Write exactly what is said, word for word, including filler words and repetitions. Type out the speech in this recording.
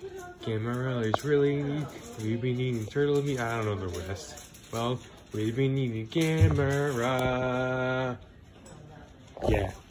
Camera is really neat. We've been eating turtle meat. I don't know the rest. Well, we've been eating camera. Yeah.